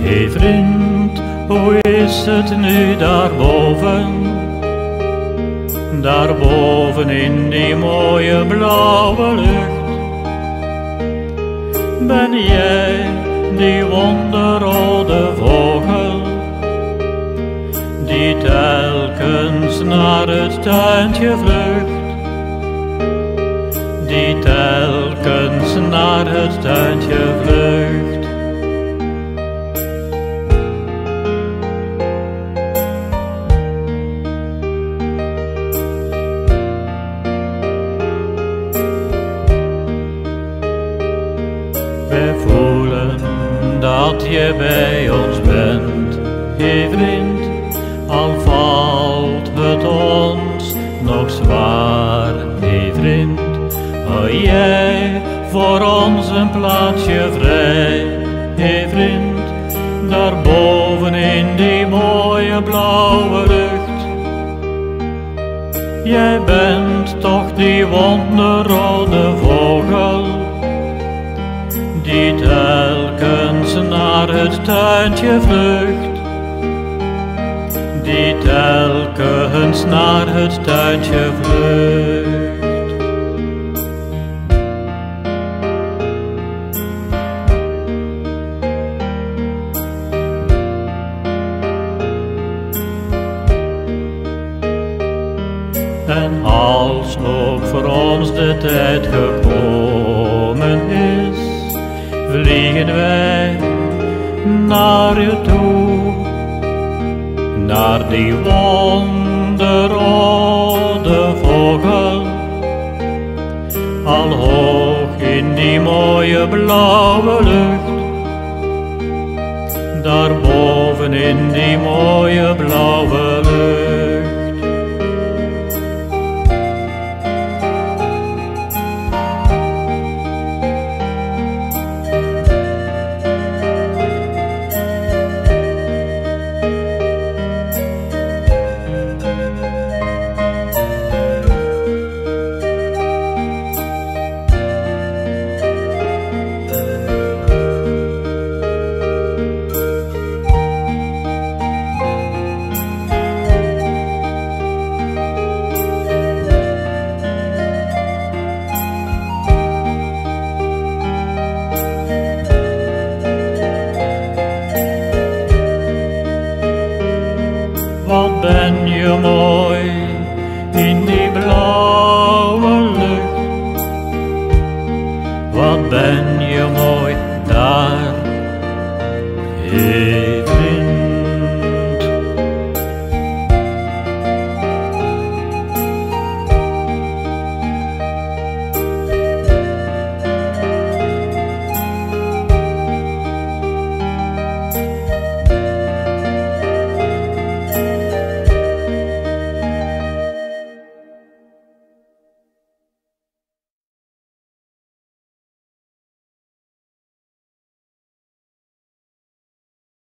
Hey vriend, hoe is het nu daarboven? Daarboven in die mooie blauwe lucht. Ben jij die wonderrode vogel, die telkens naar het tuintje vlucht? Die telkens naar het tuintje vlucht. We voelen dat je bij ons bent, hey vriend, al valt het ons nog zwaar, hey vriend. Hou jij voor ons een plaatsje vrij, hey vriend, daarboven in die mooie blauwe lucht. Jij bent toch die wonderrode vogel, die telkens naar het tuintje vlucht. Die telkens naar het tuintje vlucht. En als ook voor ons de tijd gekomen is, vliegen wij naar je toe, naar die wonderrode vogel, al hoog in die mooie blauwe lucht. Daarboven in die mooie blauwe lucht.